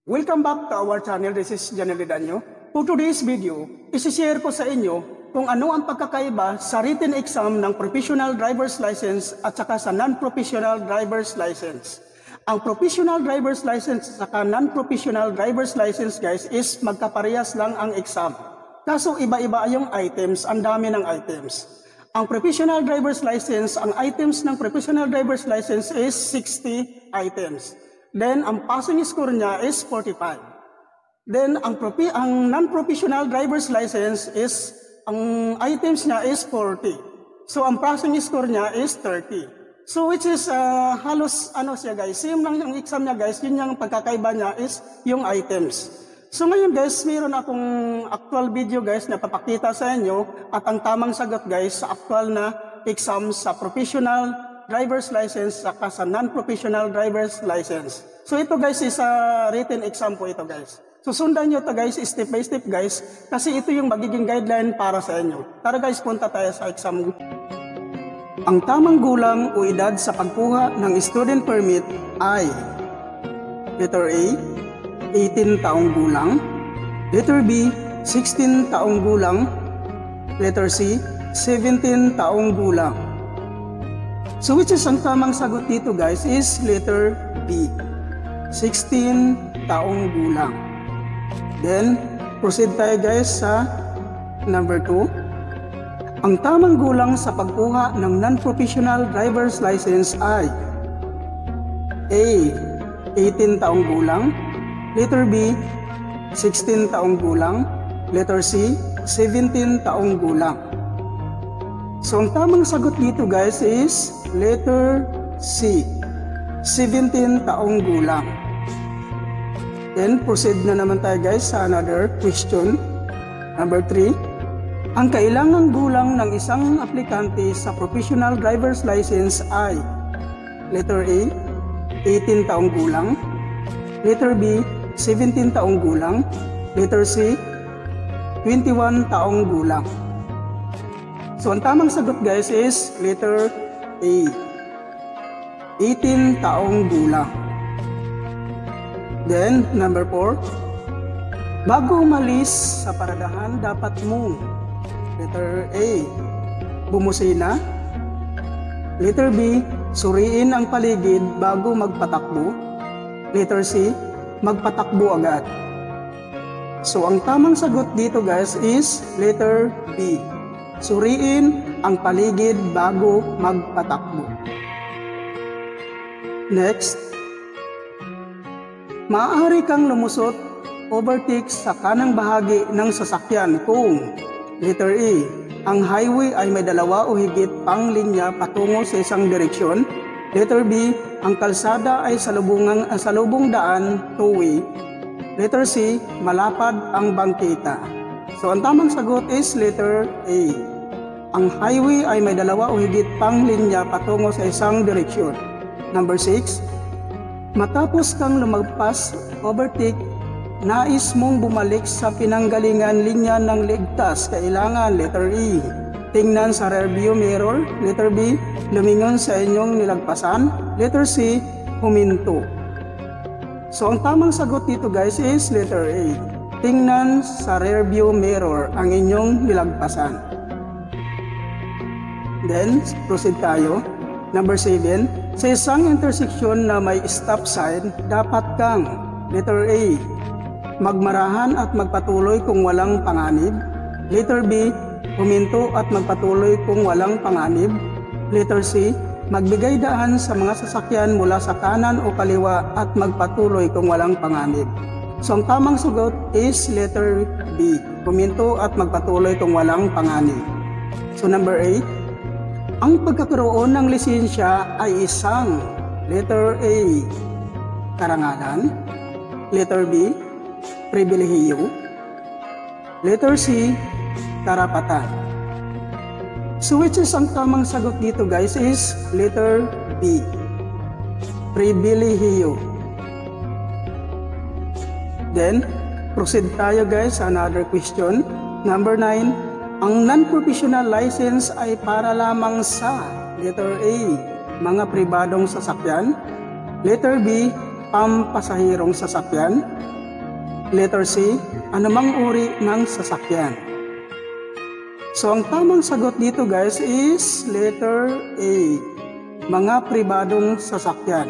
Welcome back to our channel. This is Janel Danyo. For today's video, isi-share ko sa inyo kung ano ang pagkakaiba sa written exam ng Professional Driver's License at saka sa Non-Professional Driver's License. Ang Professional Driver's License at saka Non-Professional Driver's License, guys, is magkaparehas lang ang exam. Kaso iba-iba yung items, ang dami ng items. Ang Professional Driver's License, ang items ng Professional Driver's License is 60 items. Then, ang passing score niya is 45. Then, ang non-professional driver's license is, ang items niya is 40. So, ang passing score niya is 30. So, which is halos, siya guys, same lang yung exam niya guys, yun yung pagkakaiba niya is yung items. So, ngayon guys, mayroon akong actual video guys na papakita sa inyo at ang tamang sagot guys sa actual na exam sa professional driver's license saka sa non-professional driver's license. So ito guys is a written exam po ito guys. So sundan nyo ito guys step by step guys kasi ito yung magiging guideline para sa inyo. Tara guys, punta tayo sa exam. Ang tamang gulang o edad sa pagkuha ng student permit ay letter A, 18 taong gulang, letter B, 16 taong gulang, letter C, 17 taong gulang. So which is ang tamang sagot dito guys is letter B, 16 taong gulang. Then, proceed tayo guys sa number 2. Ang tamang gulang sa pagkuha ng non-professional driver's license ay A, 18 taong gulang, letter B, 16 taong gulang, letter C, 17 taong gulang. So, ang tamang sagot dito guys is letter C, 17 taong gulang. Then, proceed na naman tayo guys sa another question. Number 3. Ang kailangang gulang ng isang aplikante sa professional driver's license ay letter A, 18 taong gulang, letter B, 17 taong gulang, letter C, 21 taong gulang. So, ang tamang sagot guys is letter A, 18 taong gulang. Then, number 4. Bago umalis sa paradahan, dapat mong letter A, bumusina, letter B, suriin ang paligid bago magpatakbo, letter C, magpatakbo agad. So, ang tamang sagot dito guys is letter B, suriin ang paligid bago magpatakbo. Next, maaari kang lumusot, overtake sa kanang bahagi ng sasakyan kung letter A, ang highway ay may dalawa o higit pang linya patungo sa isang direksyon, letter B, ang kalsada ay salubong daan, two-way, letter C, malapad ang bangketa. So, ang tamang sagot is letter A. Ang highway ay may dalawa o higit pang linya patungo sa isang direksyon. Number 6. Matapos kang lumagpas, overtake, nais mong bumalik sa pinanggalingan linya ng ligtas, kailangan letter E, tingnan sa rearview mirror, letter B, lumingon sa inyong nilagpasan, letter C, huminto. So, ang tamang sagot dito guys is letter A. Tingnan sa rearview mirror ang inyong nilagpasan. Then, proceed tayo. Number 7. Sa isang intersection na may stop sign, dapat kang letter A, magmarahan at magpatuloy kung walang panganib. Letter B, huminto at magpatuloy kung walang panganib. Letter C, magbigay daan sa mga sasakyan mula sa kanan o kaliwa at magpatuloy kung walang panganib. So, ang tamang sagot is letter B, huminto at magpatuloy kung walang panganib. So, number 8. Ang pagkakaroon ng lisensya ay isang letter A, karangalan, letter B, pribilehiyo, letter C, karapatan. So, which is ang tamang sagot dito guys is letter B, pribilehiyo. Then, proceed tayo guys sa another question. Number 9. Ang non-professional license ay para lamang sa letter A, mga pribadong sasakyan, letter B, pampasahirong sasakyan, Letter C, anumang uri ng sasakyan. So ang tamang sagot dito guys is letter A, mga pribadong sasakyan.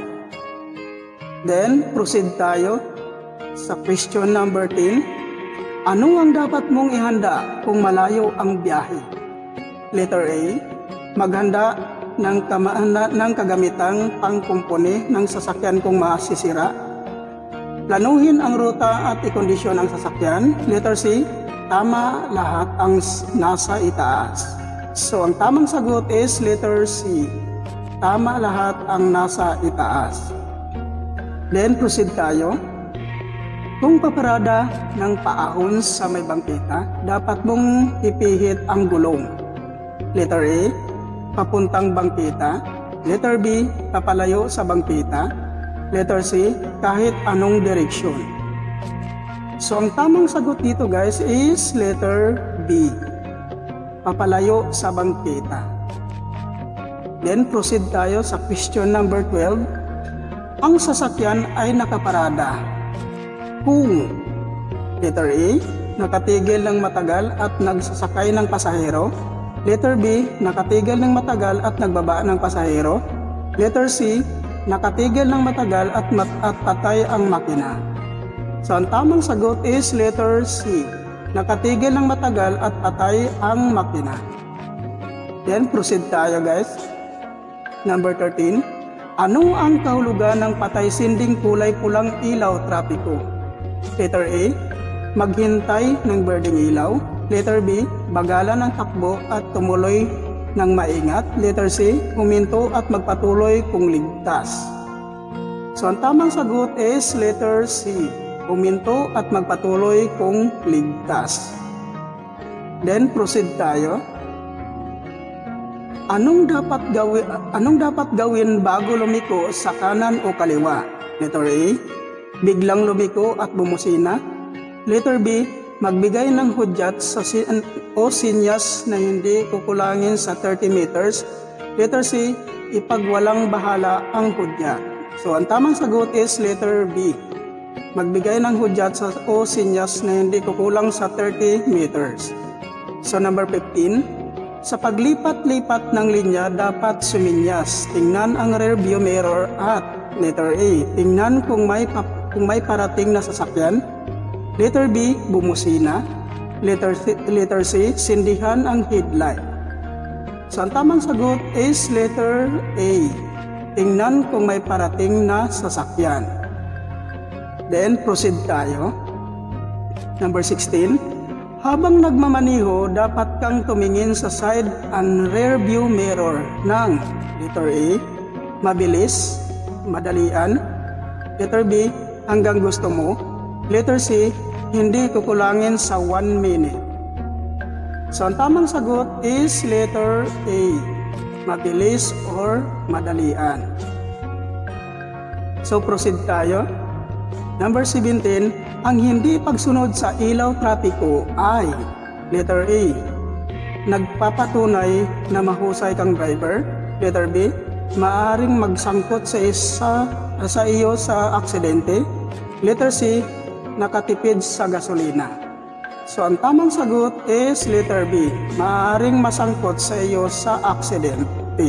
Then proceed tayo sa question number 10. Ano ang dapat mong ihanda kung malayo ang biyahe? Letter A, maghanda ng kagamitang pangkumpuni ng sasakyan kung masisira. Planuhin ang ruta at ikondisyon ang sasakyan. Letter C, tama lahat ang nasa itaas. So ang tamang sagot is letter C, tama lahat ang nasa itaas. Then proceed tayo. Kung paparada ng paahon sa may bangkita, dapat mong ipihit ang gulong. Letter A, papuntang bangkita. Letter B, papalayo sa bangkita. Letter C, kahit anong direksyon. So ang tamang sagot dito guys is letter B, papalayo sa bangkita. Then proceed tayo sa question number 12. Ang sasakyan ay nakaparada kung letter A, nakatigil ng matagal at nagsasakay ng pasahero. Letter B, nakatigil ng matagal at nagbaba ng pasahero. Letter C, nakatigil ng matagal at patay ang makina. So ang tamang sagot is letter C, nakatigil ng matagal at patay ang makina. Then proceed tayo guys. Number 13. Ano ang kahulugan ng patay sinding kulay pulang ilaw trapiko? Letter A, maghintay ng berdeng ilaw. Letter B, bagalan ng takbo at tumuloy ng maingat. Letter C, huminto at magpatuloy kung ligtas. So ang tamang sagot is letter C, huminto at magpatuloy kung ligtas. Then proceed tayo. Anong dapat gawin bago lumiko sa kanan o kaliwa? Letter A, biglang lumiko at bumusina. Letter B, magbigay ng hudyat o sinyas na hindi kukulangin sa 30 meters. Letter C, ipagwalang bahala ang hudyat. So ang tamang sagot is letter B, magbigay ng hudyat o sinyas na hindi kukulang sa 30 meters. So number 15, sa paglipat-lipat ng linya dapat suminyas. Tingnan ang rear view mirror at letter A, tingnan kung may parating na sasakyan. Letter B, bumusina. Letter C, sindihan ang headlight. So ang tamang sagot is letter A, tingnan kung may parating na sasakyan. Then proceed tayo. Number 16. Habang nagmamaniho, dapat kang tumingin sa side and rear view mirror ng letter A, mabilis, madalian. Letter B, hanggang gusto mo. Letter C, hindi kukulangin sa 1 minute. So ang tamang sagot is letter A, mabilis or madalian. So proceed tayo. Number 17, ang hindi pagsunod sa ilaw trapiko ay letter A, nagpapatunay na mahusay kang driver. Letter B, maaaring magsangkot sa iyo sa aksidente. Letter C, nakatipid sa gasolina. So ang tamang sagot is letter B, maaaring masangkot sa iyo sa aksidente.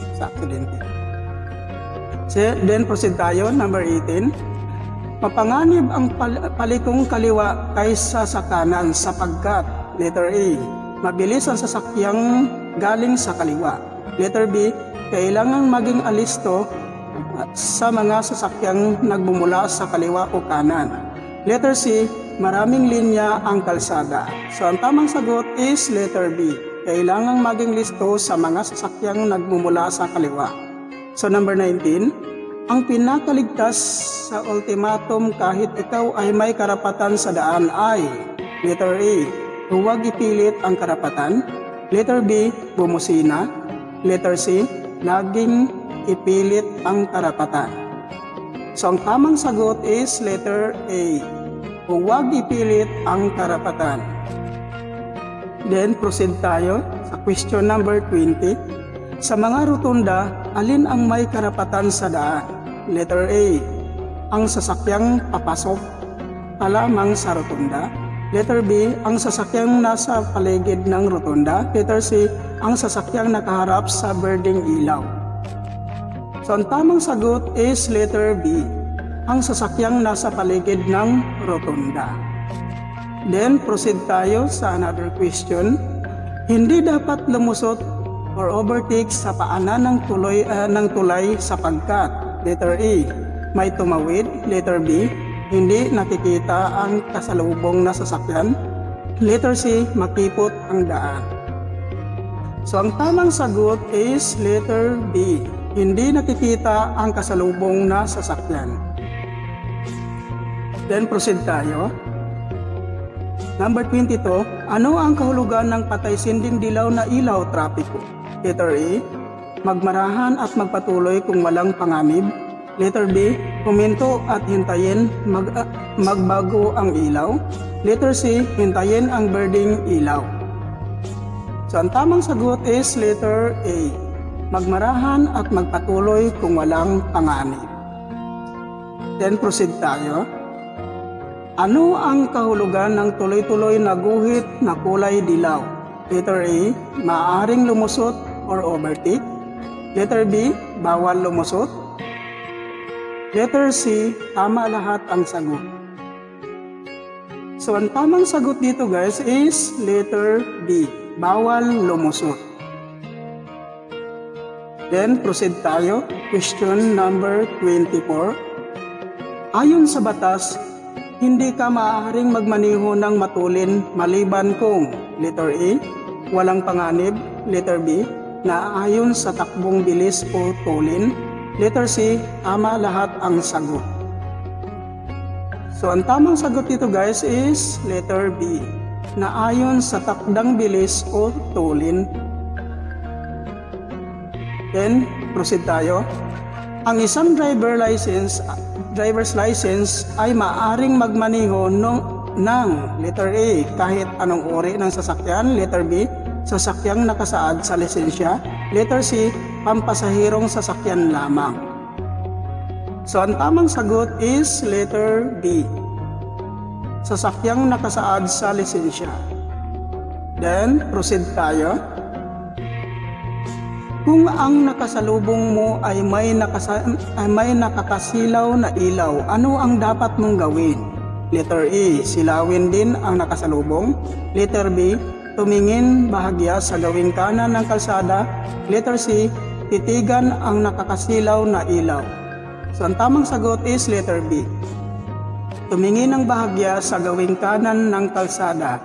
Then proceed tayo, number 18. Mapanganib ang palikong kaliwa kaysa sa kanan sapagkat letter A, mabilis ang sasakyang galing sa kaliwa. Letter B, kailangan maging alisto sa mga sasakyang nagmumula sa kaliwa o kanan. Letter C, maraming linya ang kalsada. So ang tamang sagot is letter B, kailangan maging listo sa mga sasakyang nagmumula sa kaliwa. So number 19, ang pinakaligtas sa ultimatum kahit ikaw ay may karapatan sa daan ay letter A, huwag ipilit ang karapatan. Letter B, bumusina. Letter C, laging ipilit ang karapatan. So ang tamang sagot is letter A, huwag ipilit ang karapatan. Then proceed tayo sa question number 20. Sa mga rotunda, alin ang may karapatan sa daan? Letter A, ang sasakyang papasok. pa lamang sa rotunda. Letter B, ang sasakyang nasa paligid ng rotunda. Letter C, ang sasakyang nakaharap sa berdeng ilaw. So ang tamang sagot is letter B, ang sasakyang nasa paligid ng rotunda. Then proceed tayo sa another question. Hindi dapat lumusot or overtake sa paanan ng tulay sapagkat letter A, may tumawid. Letter B, hindi nakikita ang kasalubong na sasakyan. Letter C, makipot ang daan. So ang tamang sagot is letter B, hindi nakikita ang kasalubong na sasakyan. Then proceed tayo. Number 22, ano ang kahulugan ng patay sinding dilaw na ilaw trapiko? Letter A, magmarahan at magpatuloy kung walang panganib. Letter B, huminto at hintayin magbago ang ilaw. Letter C, hintayin ang berdeng ilaw. So ang tamang sagot is letter A, magmarahan at magpatuloy kung walang panganib. Then proceed tayo. Ano ang kahulugan ng tuloy-tuloy na guhit na kulay dilaw? Letter A, maaaring lumusot or overtake. Letter B, bawal lumusot. Letter C, tama lahat ang sagot. So ang tamang sagot dito guys is letter B, bawal lumusot. Then proceed tayo. Question number 24. Ayon sa batas, hindi ka maaaring magmaneho ng matulin maliban kung letter A, walang panganib. Letter B, naaayon sa takbong bilis o tulin. Letter C, tama lahat ang sagot. So ang tamang sagot dito guys is letter B, naayon sa takdang bilis o tulin. Then proceed tayo. Ang isang driver's license ay maaaring magmaneho ng letter A, kahit anong uri ng sasakyan. Letter B, sasakyang nakasaad sa lisensya. Letter C, pampasahirong sasakyan lamang. So ang tamang sagot is letter B, sasakyang nakasaad sa lisensya. Then proceed tayo. Kung ang nakasalubong mo ay may nakakasilaw na ilaw, ano ang dapat mong gawin? Letter A, silawin din ang nakasalubong. Letter B, tumingin bahagya sa gawing kanan ng kalsada. Letter C, titigan ang nakakasilaw na ilaw. So ang tamang sagot is letter B, tumingin ng bahagya sa gawing kanan ng kalsada.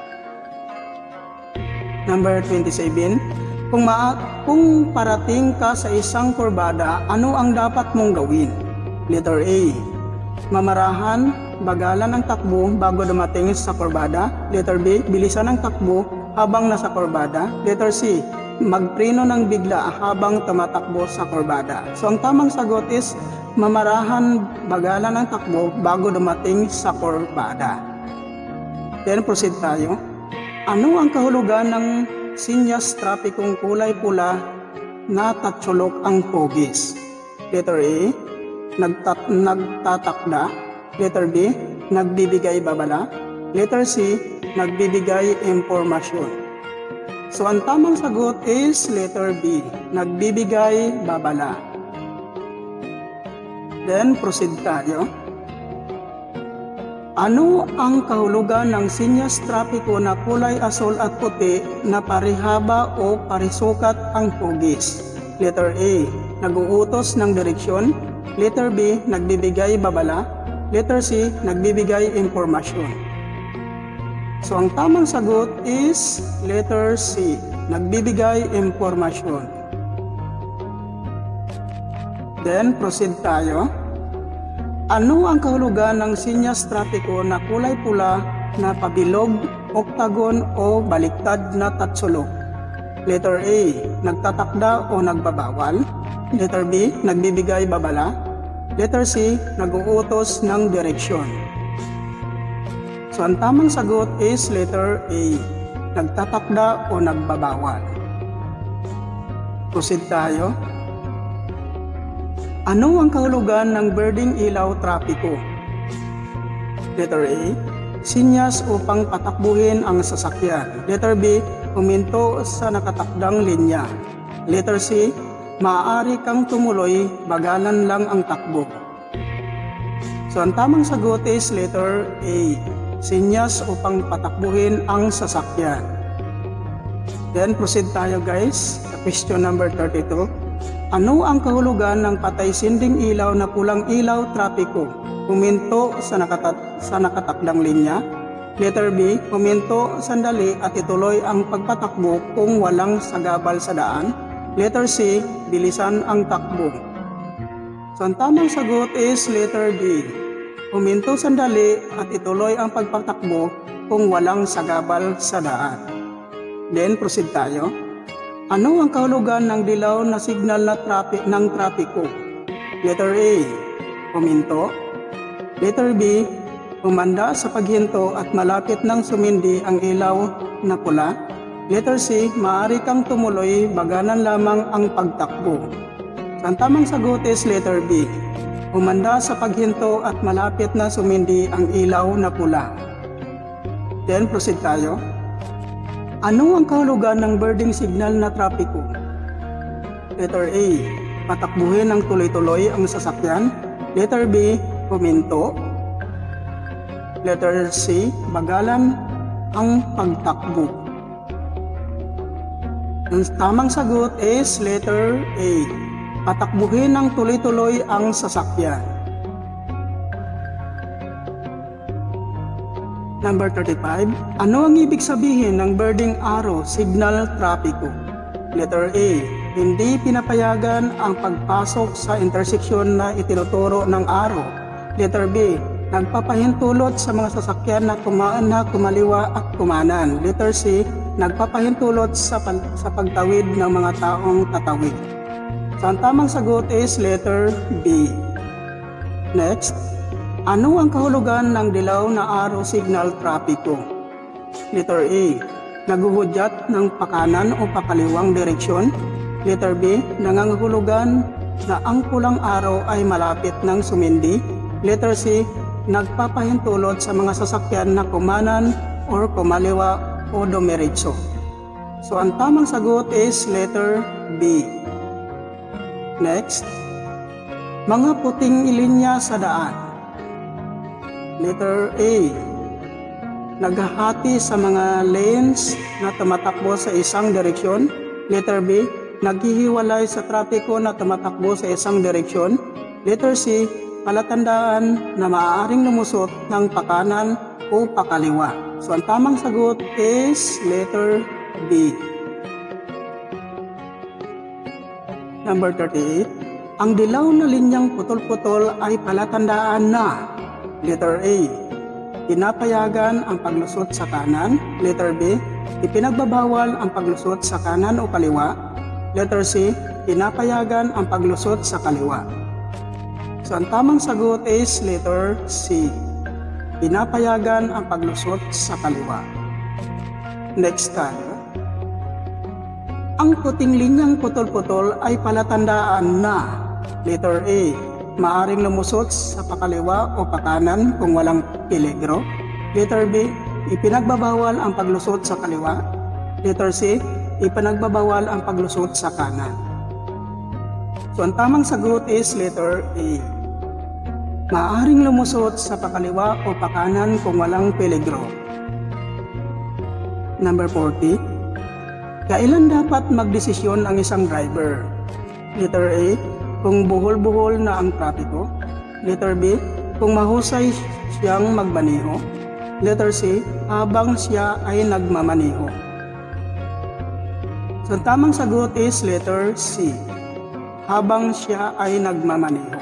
Number 27, kung parating ka sa isang kurbada, ano ang dapat mong gawin? Letter A, mamarahan, bagalan ang takbo bago dumating sa kurbada. Letter B, bilisan ang takbo habang nasa kurbada. Letter C, magpreno ng bigla habang tumatakbo sa kurbada. So ang tamang sagot is mamarahan, bagalan ang takbo bago dumating sa kurbada. Then proceed tayo. Ano ang kahulugan ng sinyas trapikong kulay pula na tatsulok ang hugis? Letter A, nagtatakda. Letter B, nagbibigay babala. Letter C, nagbibigay impormasyon. So ang tamang sagot is letter B, nagbibigay babala. Then proceed tayo. Ano ang kahulugan ng sinyas trapiko na kulay asul at puti na parihaba o parisukat ang hugis? Letter A, nag-uutos ng direksyon. Letter B, nagbibigay babala. Letter C, nagbibigay impormasyon. So ang tamang sagot is letter C, nagbibigay impormasyon. Then proceed tayo. Ano ang kahulugan ng sinyas trapiko na kulay pula na pabilog, oktagon o baliktad na tatsulok? Letter A, nagtatakda o nagbabawal. Letter B, nagbibigay babala. Letter C, nag-uutos ng direksyon. So ang tamang sagot is letter A, nagtatakda o nagbabawal. Proceed tayo. Ano ang kahulugan ng berdeng ilaw trapiko? Letter A, sinyas upang patakbuhin ang sasakyan. Letter B, huminto sa nakatakdang linya. Letter C, maaari kang tumuloy, bagalan lang ang takbo. So ang tamang sagot is letter A, sinyas upang patakbuhin ang sasakyan. Then proceed tayo guys sa question number 32. Ano ang kahulugan ng patay sinding ilaw na pulang ilaw trapiko? Huminto sa nakatakdang linya. Letter B, huminto sandali at ituloy ang pagpatakbo kung walang sagabal sa daan. Letter C, bilisan ang takbo. So ang tamang sagot is letter B, huminto sandali at ituloy ang pagpatakbo kung walang sagabal sa daan. Then proceed tayo. Ano ang kahulugan ng dilaw na signal ng trapiko? Letter A, huminto. Letter B, humanda sa paghinto at malapit nang sumindi ang ilaw na pula. Letter C, maaari kang tumuloy, baganan lamang ang pagtakbo. Ang tamang sagot is letter B, humanda sa paghinto at malapit na sumindi ang ilaw na pula. Then proceed tayo. Ano ang kahulugan ng birding signal na trapiko? Letter A, patakbuhin ng tuloy-tuloy ang sasakyan. Letter B, huminto. Letter C, bagalan ang pagtakbo. Ang tamang sagot is letter A, patakbuhin ng tuloy-tuloy ang sasakyan. Number 35, ano ang ibig sabihin ng birding arrow signal trapiko? Letter A, hindi pinapayagan ang pagpasok sa interseksyon na itinuturo ng arrow. Letter B, nagpapahintulot sa mga sasakyan na kumaliwa at kumanan. Letter C, nagpapahintulot sa pagtawid ng mga taong tatawid. So ang tamang sagot is letter B. Next, ano ang kahulugan ng dilaw na arrow signal trapiko? Letter A, naguhudyat ng pakanan o pakaliwang direksyon. Letter B, nangangahulugan na ang pulang araw ay malapit ng sumindi. Letter C, nagpapahintulot sa mga sasakyan na kumanan or kumaliwa o dumiretso. So ang tamang sagot is letter B. Next, mga puting linya sa daan. Letter A, naghahati sa mga lanes na tumatakbo sa isang direksyon. Letter B, naghihiwalay sa trapiko na tumatakbo sa isang direksyon. Letter C, palatandaan na maaaring lumusot ng pakanan o pakaliwa. So ang tamang sagot is letter B. Number 38, ang dilaw na linyang putol-putol ay palatandaan na. Letter A, pinapayagan ang paglusot sa kanan. Letter B, ipinagbabawal ang paglusot sa kanan o kaliwa. Letter C, pinapayagan ang paglusot sa kaliwa. So ang tamang sagot is letter C, pinapayagan ang paglusot sa kaliwa. Next tayo. Ang puting linyang putol-putol ay palatandaan na. Letter A, maaring lumusot sa pakaliwa o pakanan kung walang peligro. Letter B, ipinagbabawal ang paglusot sa kaliwa. Letter C, ipinagbabawal ang paglusot sa kanan. So ang tamang sagot is letter A, maaring lumusot sa pakaliwa o pakanan kung walang peligro. Number 40, kailan dapat magdesisyon ang isang driver? Letter A, kung buhol-buhol na ang trapiko. Letter B, kung mahusay siyang magmaneho. Letter C, habang siya ay nagmamaneho. So tamang sagot is letter C, habang siya ay nagmamaneho.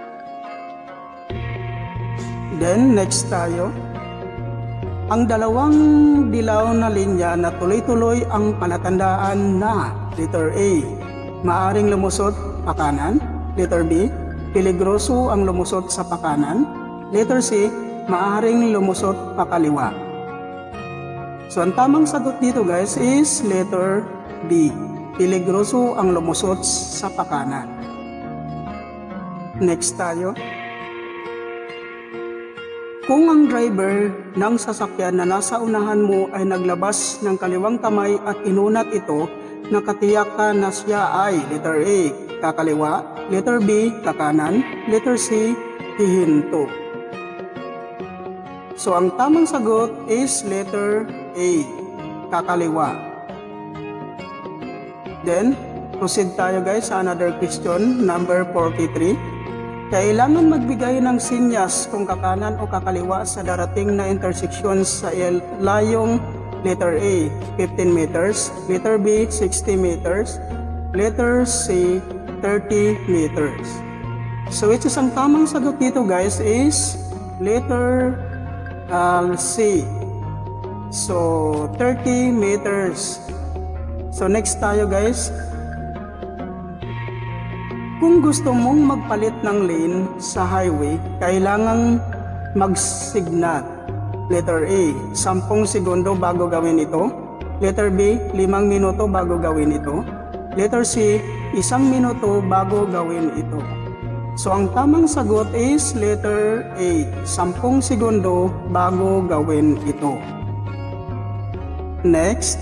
Then next tayo. Ang dalawang dilaw na linya na tuloy-tuloy ang palatandaan na. Letter A, maaring lumusot pakanan. Letter B, peligroso ang lumusot sa pakanan. Letter C, maaring lumusot pakaliwa. So ang tamang sagot dito guys is letter B, peligroso ang lumusot sa pakanan. Next tayo. Kung ang driver ng sasakyan na nasa unahan mo ay naglabas ng kaliwang kamay at inunat ito, nakatiyak ka na siya ay letter A, kakaliwa, letter B, kakanan, letter C, hihinto. So ang tamang sagot is letter A, kakaliwa. Then, proceed tayo guys sa another question, number 43. Kailangan magbigay ng sinyas kung kakanan o kakaliwa sa darating na intersection sa layong letter A, 15 meters, letter B, 60 meters, letter C, 30 meters. So which is ang tamang sagot dito guys is letter C. So 30 meters. So next tayo guys. Kung gusto mong magpalit ng lane sa highway, kailangang mag-signal. Letter A, 10 segundo bago gawin ito. Letter B, 5 minuto bago gawin ito. Letter C, 1 minuto bago gawin ito. So ang tamang sagot is letter A, 10 segundo bago gawin ito. Next,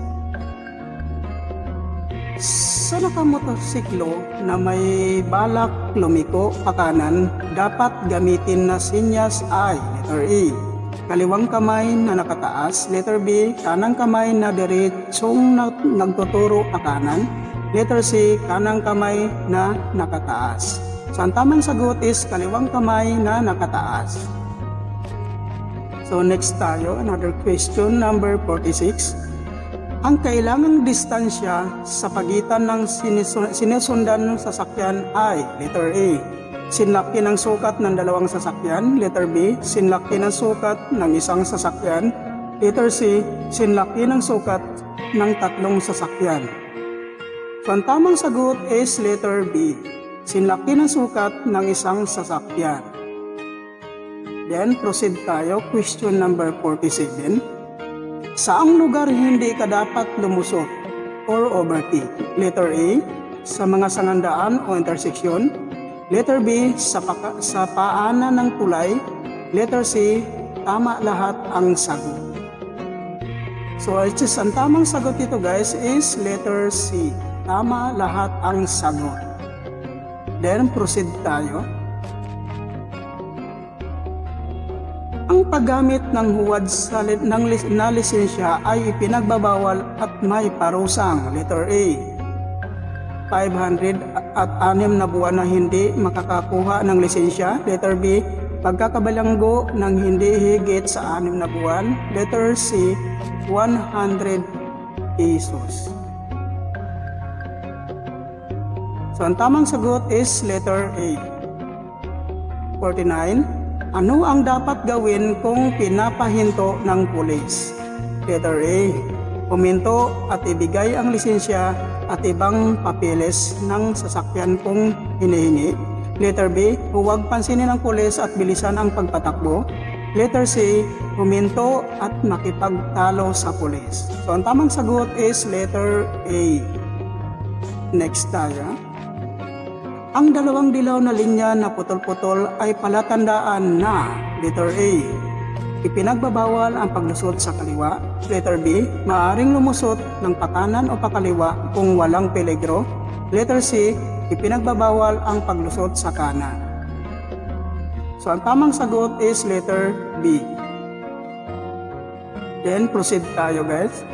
sa nakamotorsiklo na may balak lumiko pakanan, dapat gamitin na sinyas ay letter A, kaliwang kamay na nakataas, letter B, kanang kamay na diretsong nagtuturo pakanan, letter C, kanang kamay na nakataas. So ang tamang sagot is kaliwang kamay na nakataas. So next tayo, another question, number 46. Ang kailangang distansya sa pagitan ng sinusundan ng sasakyan ay letter A, sinlaki ng sukat ng dalawang sasakyan, letter B, sinlaki ng sukat ng isang sasakyan, letter C, sinlaki ng sukat ng tatlong sasakyan. So ang tamang sagot is letter B, sinlaki ng sukat ng isang sasakyan. Then proceed tayo, question number 47. Saang lugar hindi ka dapat lumusot or overtake? Letter A, sa mga sangandaan o interseksyon. Letter B, sa paanan ng tulay. Letter C, tama lahat ang sagot. So ang tamang sagot dito guys is letter C, tama lahat ang sagot. Then proceed tayo. Ang paggamit ng huwad na lisensya ay ipinagbabawal at may parusang. Letter A, 500 at 6 na buwan na hindi makakakuha ng lisensya. Letter B, pagkakabalanggo ng hindi higit sa 6 na buwan. Letter C, 100 pesos. So ang tamang sagot is letter A. 49. Ano ang dapat gawin kung pinapahinto ng pulis? Letter A, huminto at ibigay ang lisensya at ibang papeles ng sasakyan kung hinihingi. Letter B, huwag pansinin ng pulis at bilisan ang pagpatakbo. Letter C, huminto at makipagtalo sa pulis. So ang tamang sagot is letter A. Next tayo. Ang dalawang dilaw na linya na putol-putol ay palatandaan na letter A, ipinagbabawal ang paglusot sa kaliwa. Letter B, maaaring lumusot ng pakanan o pakaliwa kung walang peligro. Letter C, ipinagbabawal ang paglusot sa kanan. So ang tamang sagot is letter B. Then proceed tayo guys.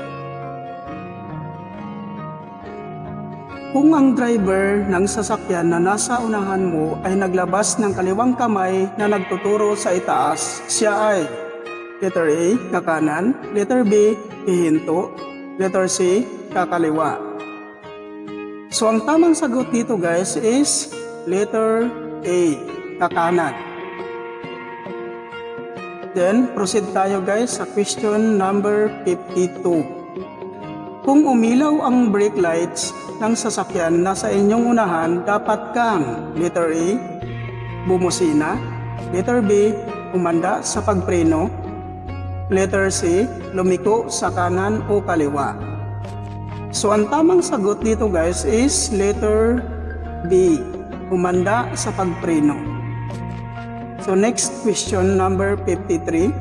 Kung ang driver ng sasakyan na nasa unahan mo ay naglabas ng kaliwang kamay na nagtuturo sa itaas, siya ay letter A, kakanan, letter B, hihinto, letter C, kakaliwa. So ang tamang sagot dito guys is letter A, kakanan. Then proceed tayo guys sa question number 52. Kung umilaw ang brake lights ng sasakyan na sa inyong unahan, dapat kang letter A, bumusina, letter B, umanda sa pagpreno, letter C, lumiko sa kanan o kaliwa. So ang tamang sagot dito guys is letter B, umanda sa pagpreno. So next question number 53.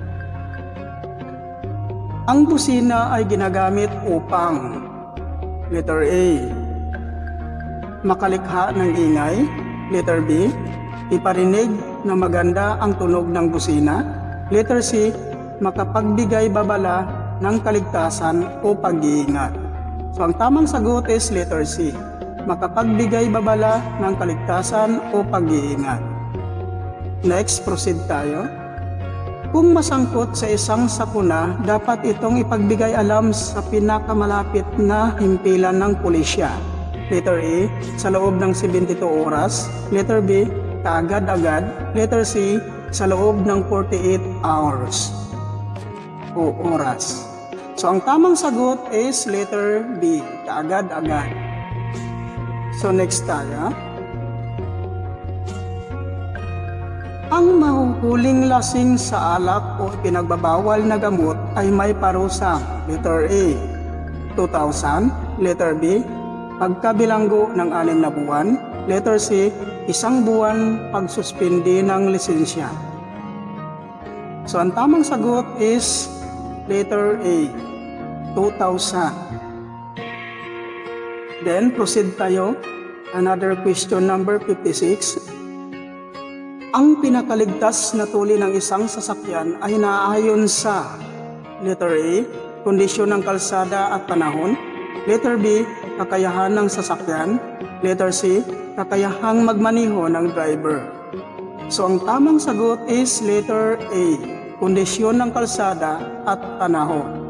Ang busina ay ginagamit upang letter A, makalikha ng ingay. Letter B, iparinig na maganda ang tunog ng busina. Letter C, makapagbigay babala ng kaligtasan o pag-iingat. So ang tamang sagot is letter C, makapagbigay babala ng kaligtasan o pag-iingat. Next, proceed tayo. Kung masangkot sa isang sakuna, dapat itong ipagbigay alam sa pinakamalapit na himpilan ng pulisya. Letter A, sa loob ng 72 oras. Letter B, kaagad-agad. Letter C, sa loob ng 48 hours o oras. So ang tamang sagot is letter B, kaagad-agad. So next tayo. Ang mahuhuling lasing sa alak o pinagbabawal na gamot ay may parusang. Letter A, 2,000. Letter B, pagkabilanggo ng 6 na buwan. Letter C, 1 buwan pagsuspindi ng lisensya. So ang tamang sagot is letter A, 2,000. Then proceed tayo. Another question number 56. Ang pinakaligtas na tuli ng isang sasakyan ay naaayon sa letter A, kondisyon ng kalsada at panahon. Letter B, kakayahan ng sasakyan. Letter C, kakayahang magmaneho ng driver. So ang tamang sagot is letter A, kondisyon ng kalsada at panahon.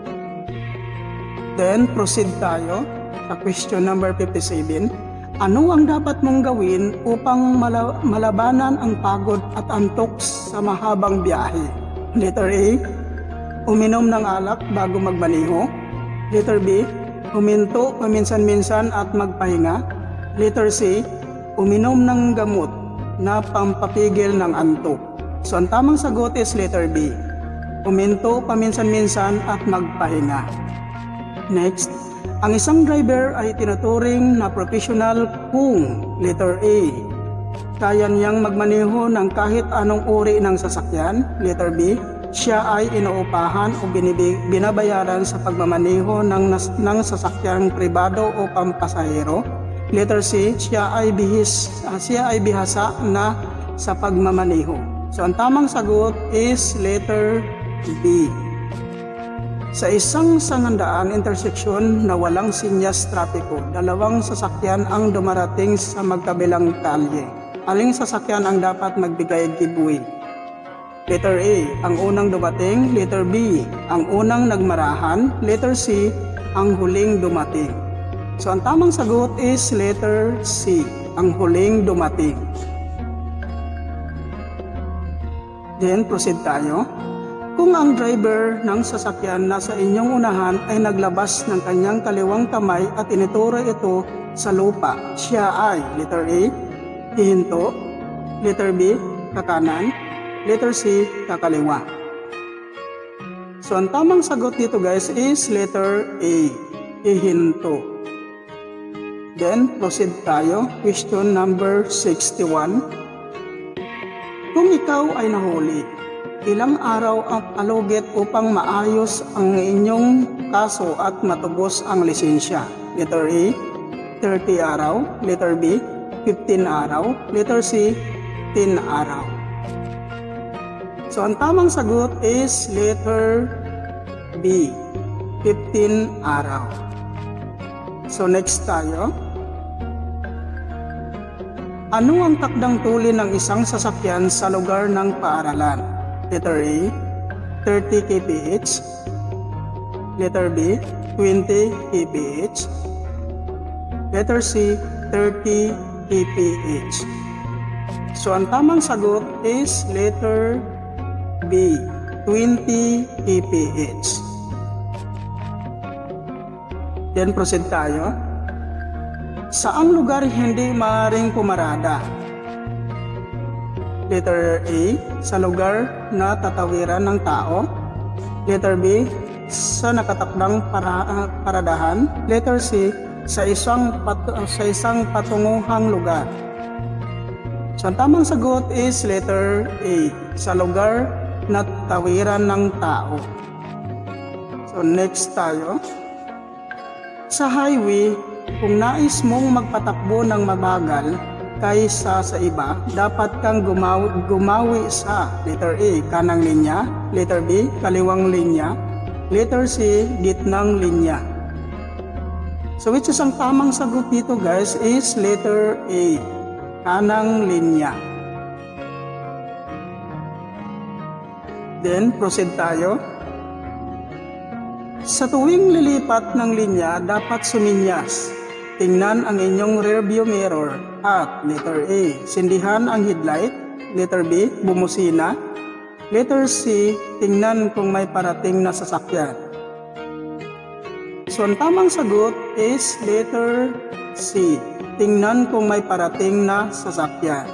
Then proceed tayo sa question number 57. Ano ang dapat mong gawin upang malabanan ang pagod at antok sa mahabang biyahe? Letter A, uminom ng alak bago magmaneho. Letter B, huminto paminsan-minsan at magpahinga. Letter C, uminom ng gamot na pampapigil ng antok. So ang tamang sagot is letter B, huminto paminsan-minsan at magpahinga. Next, ang isang driver ay tinuturing na professional kung letter A, kaya niyang magmaneho ng kahit anong uri ng sasakyan. Letter B, siya ay inuupahan o binabayaran sa pagmamaneho ng sasakyang pribado o pampasahero. Letter C, siya ay bihasa na sa pagmamaneho. So ang tamang sagot is letter B. Sa isang sangandaan interseksyon na walang sinyas trapiko, 2 sasakyan ang dumarating sa magkabilang kalye. Aling sasakyan ang dapat magbigay giveaway? Letter A, ang unang dumating. Letter B, ang unang nagmarahan. Letter C, ang huling dumating. So ang tamang sagot is letter C, ang huling dumating. Then proceed tayo. Kung ang driver ng sasakyan nasa inyong unahan ay naglabas ng kanyang kaliwang kamay at inituro ito sa lupa, siya ay letter A, hihinto. Letter B, kakanan. Letter C, kakaliwa. So ang tamang sagot dito guys is letter A, hihinto. Then proceed tayo. Question number 61. Kung ikaw ay nahuli, ilang araw ang alugit upang maayos ang inyong kaso at matubos ang lisensya? Letter A, 30 araw. Letter B, 15 araw. Letter C, 10 araw. So ang tamang sagot is letter B, 15 araw. So next tayo. Ano ang takdang tuli ng isang sasakyan sa lugar ng paaralan? Letter A, 30 kph. Letter B, 20 kph. Letter C, 30 kph. So ang tamang sagot is letter B, 20 kph. Then proceed tayo. Saang lugar hindi maaaring pumarada? Letter A, sa lugar na tatawiran ng tao. Letter B, sa nakatakdang paradahan. Letter C, sa isang patunguhang lugar. So ang tamang sagot is letter A, sa lugar na tawiran ng tao. So next tayo. Sa highway, kung nais mong magpatakbo ng mabagal kaysa sa iba, dapat kang gumawi sa letter A, kanang linya, letter B, kaliwang linya, letter C, gitnang linya. So which is ang tamang sagot dito guys is letter A, kanang linya. Then proceed tayo. Sa tuwing lilipat ng linya, dapat suminyas. Tingnan ang inyong rearview mirror at letter A, sindihan ang headlight, letter B, bumusina, letter C, tingnan kung may parating na sasakyan. So ang tamang sagot is letter C, tingnan kung may parating na sasakyan.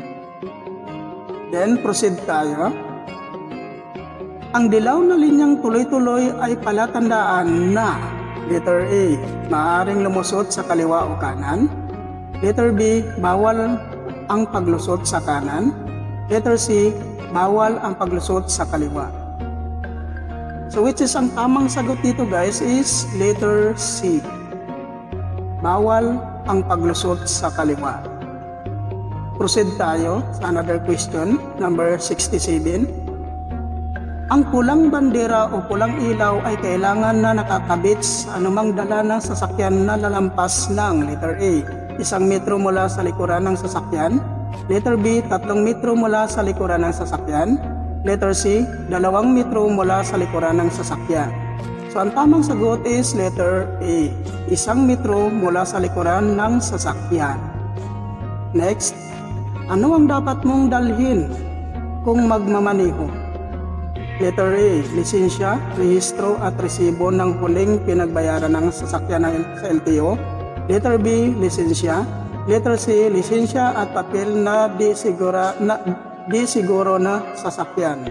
Then proceed tayo. Ang dilaw na linyang tuloy-tuloy ay palatandaan na letter A, maaaring lumusot sa kaliwa o kanan. Letter B, bawal ang paglusot sa kanan. Letter C, bawal ang paglusot sa kaliwa. So which is ang tamang sagot dito guys is letter C, bawal ang paglusot sa kaliwa. Proceed tayo sa another question, number 67. Ang pulang bandera o pulang ilaw ay kailangan na nakakabit sa anumang dala ng sasakyan na lalampas ng letter A, 1 metro mula sa likuran ng sasakyan. Letter B, 3 metro mula sa likuran ng sasakyan. Letter C, 2 metro mula sa likuran ng sasakyan. So ang tamang sagot is letter A, 1 metro mula sa likuran ng sasakyan. Next, ano ang dapat mong dalhin kung magmamaneho? Letter A, lisensya, rehistro at resibo ng huling pinagbayaran ng sasakyan sa LTO. Letter B, lisensya. Letter C, lisensya at papel na di siguro na sasakyan.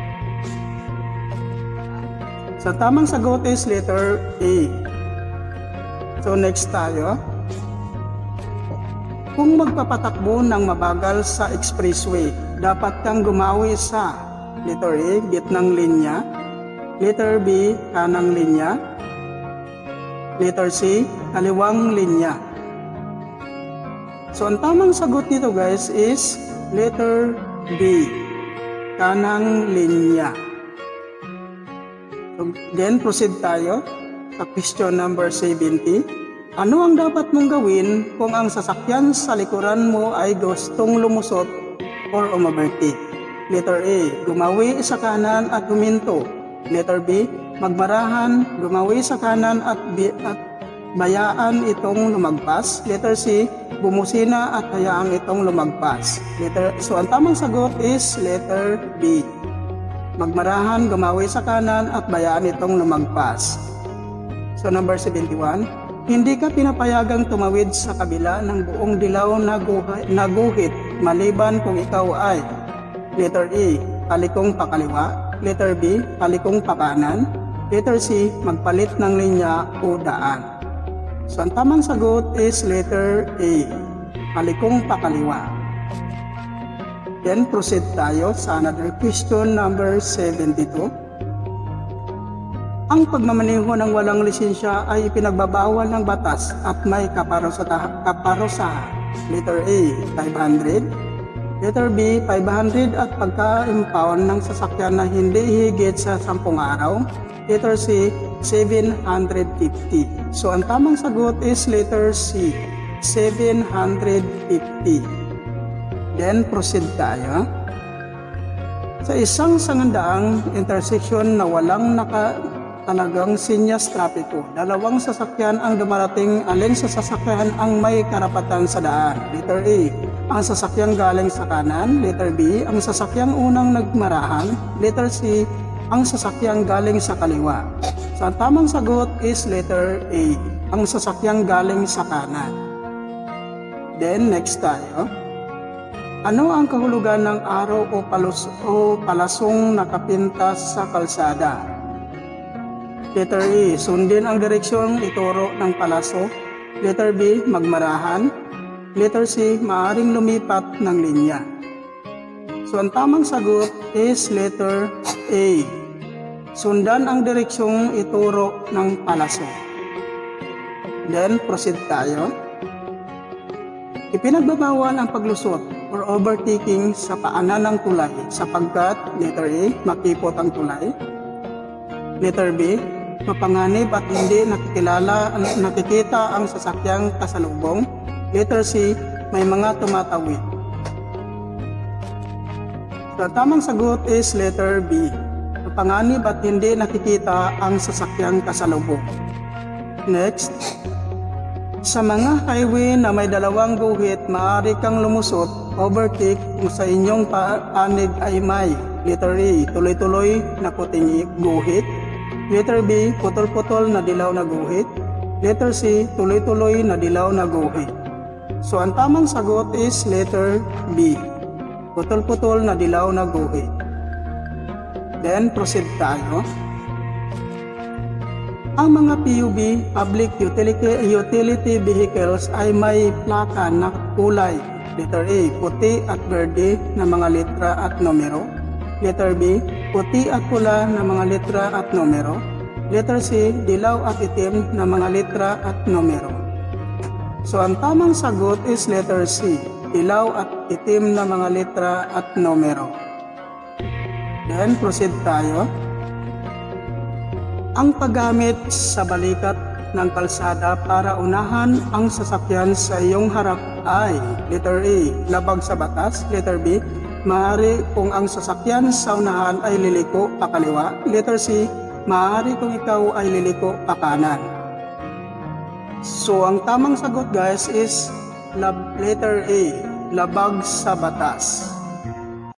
So tamang sagot is letter A. So next tayo. Kung magpapatakbo ng mabagal sa expressway, dapat kang gumawi sa letter A, gitnang linya. Letter B, kanang linya. Letter C, kaliwang linya. So ang tamang sagot dito guys is letter B, kanang linya. So, then proceed tayo sa question number 70. Ano ang dapat mong gawin kung ang sasakyan sa likuran mo ay gustong lumusot or umaberti? Letter A, gumawi sa kanan at huminto. Letter B, magmarahan, gumawi sa kanan at bayaan itong lumagpas. Letter C, bumusina at hayaang itong lumagpas. So ang tamang sagot is letter B, magmarahan, gumawi sa kanan at bayaan itong lumagpas. So number 71, hindi ka pinapayagang tumawid sa kabila ng buong dilaw na guhit maliban kung ikaw ay letter A, palikong pakaliwa. Letter B, palikong pakanan. Letter C, magpalit ng linya o daan. So ang tamang sagot is letter A, palikong pakaliwa. Then proceed tayo sa another question number 72. Ang pagmamaneho ng walang lisensya ay ipinagbabawal ng batas at may kaparusahan. Letter A, 500. Letter B, 500 at pagka-impound ng sasakyan na hindi higit sa 10 araw. Letter C, 750. So ang tamang sagot is letter C, 750. Then proceed tayo. Sa isang sangandaang intersection na walang talagang sinyas trapiko, dalawang sasakyan ang dumarating, alin sa sasakyan ang may karapatan sa daan? Letter A, ang sasakyang galing sa kanan. Letter B, ang sasakyang unang nagmarahan. Letter C, ang sasakyang galing sa kaliwa. So ang tamang sagot is letter A, ang sasakyang galing sa kanan. Then next tayo. Ano ang kahulugan ng araw o palasong nakapintas sa kalsada? Letter A, sundin ang direksyon ituro ng palaso. Letter B, magmarahan. Letter C, maaaring lumipat ng linya. So ang tamang sagot is letter A. Sundan ang direksyong ituro ng palaso. Then, proceed tayo. Ipinagbabawal ang paglusot or overtaking sa paanan ng tulay sapagkat, letter A, makipot ang tulay. Letter B, mapanganib at hindi nakikita ang sasakyang kasalubong. Letter C, may mga tumatawid. So, tamang sagot is letter B. Mapanganib at hindi nakikita ang sasakyang kasalubong. Next, sa mga highway na may dalawang guhit, maaari kang lumusot, overtake kung sa inyong panig ay may. Letter A, tuloy-tuloy na puting guhit. Letter B, putol-putol na dilaw na guhit. Letter C, tuloy-tuloy na dilaw na guhit. So, ang tamang sagot is letter B. Putol-putol na dilaw na guhit. Then, proceed tayo. Ang mga PUV, Public Utility Vehicles, ay may plaka na kulay. Letter A, puti at verde na mga letra at numero. Letter B, puti at pula na mga letra at numero. Letter C, dilaw at itim na mga letra at numero. So, ang tamang sagot is letter C, dilaw at itim na mga letra at numero. Then, proceed tayo. Ang paggamit sa balikat ng kalsada para unahan ang sasakyan sa iyong harap ay, letter A, labag sa batas. Letter B, maaari kung ang sasakyan sa unahan ay liliko pa kaliwa. Letter C, maaari kung ikaw ay liliko pa kanan. So, ang tamang sagot guys is letter A, labag sa batas.